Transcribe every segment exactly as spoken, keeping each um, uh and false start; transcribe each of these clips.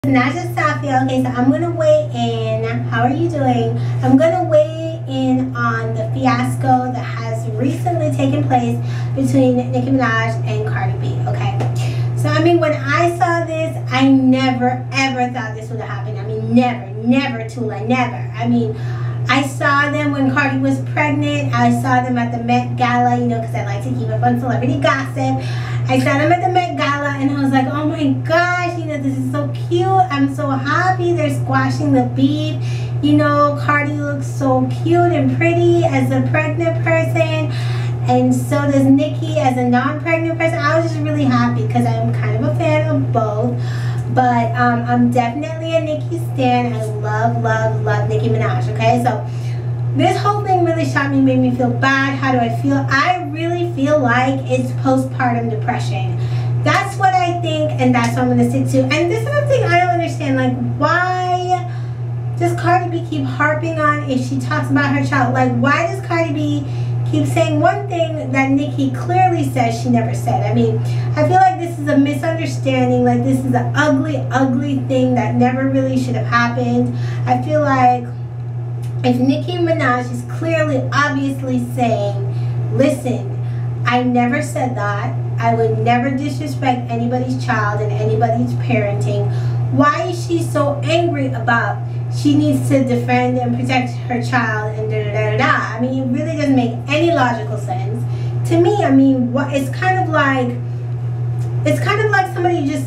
Naja Safia. Okay, so I'm gonna weigh in. How are you doing? I'm gonna weigh in on the fiasco that has recently taken place between Nicki Minaj and Cardi B. Okay, so I mean, when I saw this, I never ever thought this would have happened. I mean, never, never, Tula, never. I mean, I saw them when Cardi was pregnant. I saw them at the Met Gala, you know, because I like to keep up on celebrity gossip. I saw them at the Met Gala, and I was like, oh my gosh, you know, this is so cute. I'm so happy they're squashing the beef. You know, Cardi looks so cute and pretty as a pregnant person, and so does Nicki as a non-pregnant person. I was just really happy because I'm kind of a fan of both. But um, I'm definitely a Nicki stan. I love, love, love Nicki Minaj, okay? So this whole thing really shocked me, made me feel bad. How do I feel? I really feel like it's postpartum depression. That's what I think, and that's what I'm going to stick to. And this is the thing I don't understand. Like, why does Cardi B keep harping on if she talks about her child? Like, why does Cardi B keep saying one thing that Nicki clearly says she never said? I mean, I feel like this is a misunderstanding. Like, this is an ugly, ugly thing that never really should have happened. I feel like if Nicki Minaj is clearly, obviously saying, listen, I never said that. I would never disrespect anybody's child and anybody's parenting. Why is she so angry about she needs to defend and protect her child and da da da da da? I mean, it really doesn't make any logical sense to me. I mean, what it's kind of like, it's kind of like somebody just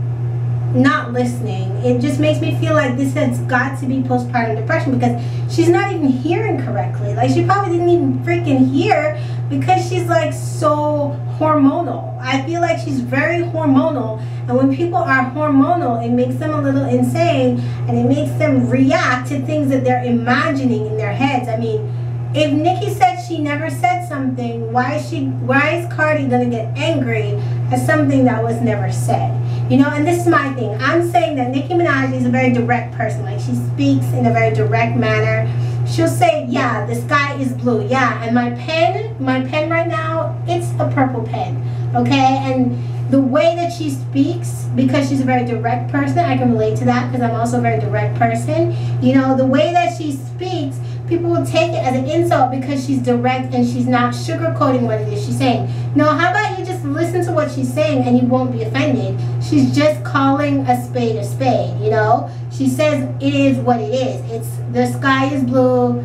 not listening. It just makes me feel like this has got to be postpartum depression because she's not even hearing correctly. Like, she probably didn't even freaking hear because she's like so hormonal. I feel like she's very hormonal, and when people are hormonal, it makes them a little insane, and it makes them react to things that they're imagining in their heads. I mean, if Nicki said she never said something, why is she why is Cardi gonna get angry at something that was never said? You know, and this is my thing. I'm saying that Nicki Minaj is a very direct person. Like, she speaks in a very direct manner. She'll say, yeah, the sky is blue. Yeah, and my pen, my pen right now, it's a purple pen. Okay? And the way that she speaks, because she's a very direct person, I can relate to that because I'm also a very direct person. You know, the way that she speaks, people will take it as an insult because she's direct and she's not sugarcoating what it is she's saying. No, how about you just listen to what she's saying and you won't be offended? She's just calling a spade a spade, you know? She says it is what it is. It's the sky is blue.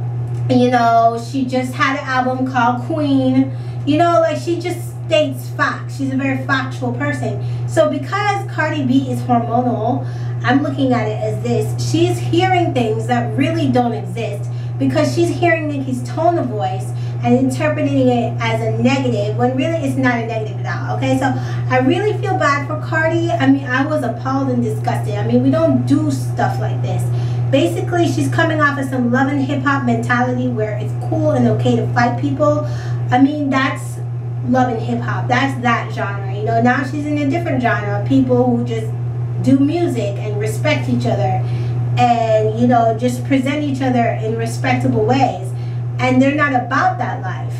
You know, she just had an album called Queen. You know, like, she just states facts. She's a very factual person. So because Cardi B is hormonal, I'm looking at it as this. She's hearing things that really don't exist because she's hearing Nicki's tone of voice and interpreting it as a negative when really it's not a negative at all. Okay, so I really feel bad for Cardi. I mean, I was appalled and disgusted. I mean, we don't do stuff like this. Basically, she's coming off of some love and hip-hop mentality where it's cool and okay to fight people. I mean, that's love and hip-hop. That's that genre. You know, now she's in a different genre. People who just do music and respect each other and, you know, just present each other in respectable ways. And they're not about that life.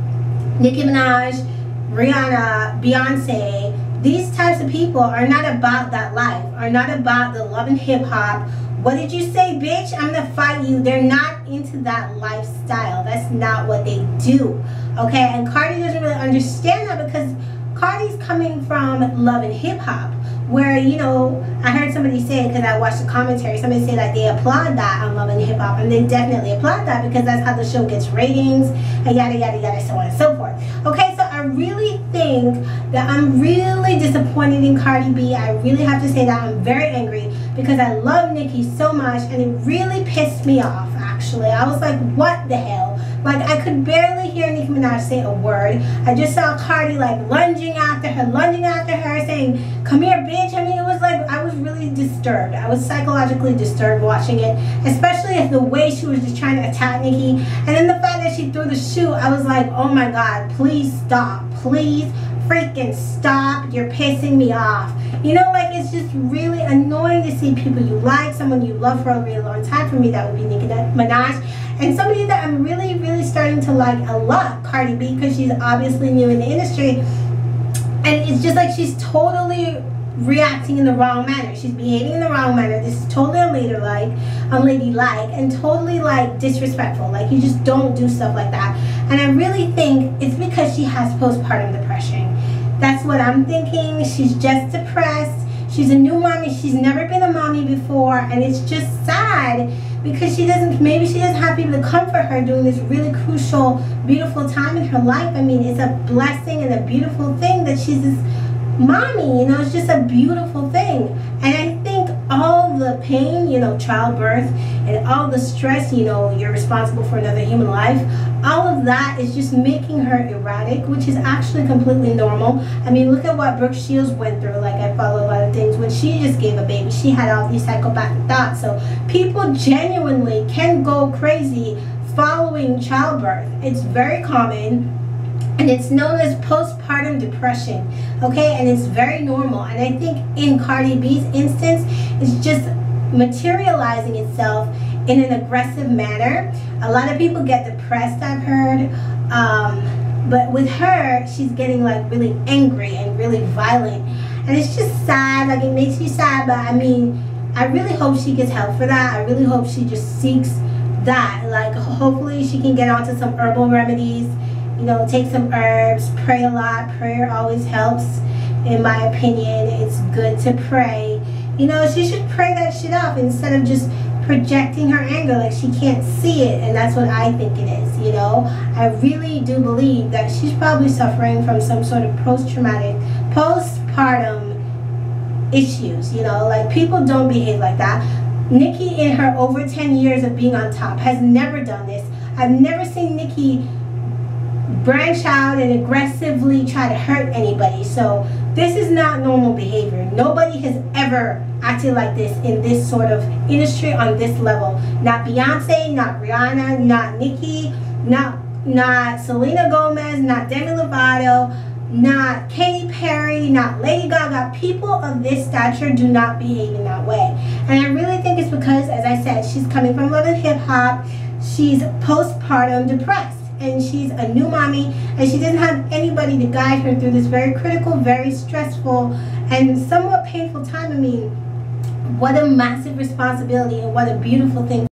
Nicki Minaj, Rihanna, Beyonce, these types of people are not about that life, are not about the love and hip-hop. What did you say, bitch? I'm gonna fight you. They're not into that lifestyle. That's not what they do. Okay, and Cardi doesn't really understand that because Cardi's coming from love and hip-hop, where, you know, I heard somebody say, because I watched the commentary, somebody say that they applaud that on Love and Hip Hop, and they definitely applaud that because that's how the show gets ratings, and yada, yada, yada, so on and so forth. Okay, so I really think that I'm really disappointed in Cardi B. I really have to say that I'm very angry because I love Nicki so much, and it really pissed me off, actually. I was like, what the hell? Like, I could barely hear Nicki Minaj say a word. I just saw Cardi, like, lunging after her, lunging after her, saying, come here, bitch. I mean, it was like, I was really disturbed. I was psychologically disturbed watching it, especially the way she was just trying to attack Nicki. And then the fact that she threw the shoe, I was like, oh my God, please stop. Please freaking stop. You're pissing me off. You know, like, it's just really annoying to see people you like, someone you love for a really long time. For me, that would be Nicki Minaj. And somebody that I'm really, really starting to like a lot, Cardi B, because she's obviously new in the industry. And it's just like she's totally reacting in the wrong manner. She's behaving in the wrong manner. This is totally unladylike, unladylike, and totally like disrespectful. Like, you just don't do stuff like that. And I really think it's because she has postpartum depression. That's what I'm thinking. She's just depressed. She's a new mommy. She's never been a mommy before, and it's just sad because she doesn't, maybe she doesn't have people to comfort her during this really crucial, beautiful time in her life. I mean, it's a blessing and a beautiful thing that she's this mommy, you know, it's just a beautiful thing. And I think all the pain, you know, childbirth, and all the stress, you know, you're responsible for another human life, all of that is just making her erratic, which is actually completely normal. I mean, look at what Brooke Shields went through. Like, I follow a lot of things. When she just gave a baby, she had all these psychopathic thoughts. So people genuinely can go crazy following childbirth. It's very common. And it's known as postpartum depression, okay? And it's very normal. And I think in Cardi B's instance, it's just materializing itself in an aggressive manner. A lot of people get depressed, I've heard. Um, but with her, she's getting like really angry and really violent. And it's just sad, like it makes you sad. But I mean, I really hope she gets help for that. I really hope she just seeks that. Like, hopefully she can get onto some herbal remedies. You know, take some herbs, pray a lot. Prayer always helps, in my opinion. It's good to pray. You know, she should pray that shit off instead of just projecting her anger like she can't see it. And that's what I think it is, you know. I really do believe that she's probably suffering from some sort of post-traumatic, postpartum issues, you know. Like, people don't behave like that. Nicki, in her over ten years of being on top, has never done this. I've never seen Nicki branch out and aggressively try to hurt anybody. So this is not normal behavior. Nobody has ever acted like this in this sort of industry on this level. Not Beyonce, not Rihanna, not Nicki, not not Selena Gomez, not Demi Lovato, not Katy Perry, not Lady Gaga. People of this stature do not behave in that way. And I really think it's because, as I said, she's coming from Love and Hip Hop. She's postpartum depressed. And she's a new mommy, and she doesn't have anybody to guide her through this very critical, very stressful, and somewhat painful time. I mean, what a massive responsibility and what a beautiful thing